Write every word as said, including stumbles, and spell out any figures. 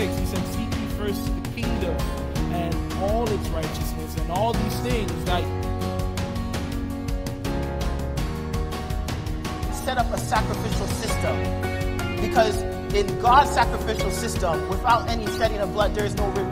six, he said, seek ye first the kingdom and all its righteousness and all these things. Like, set up a sacrificial system, because in God's sacrificial system, without any shedding of blood, there is no remission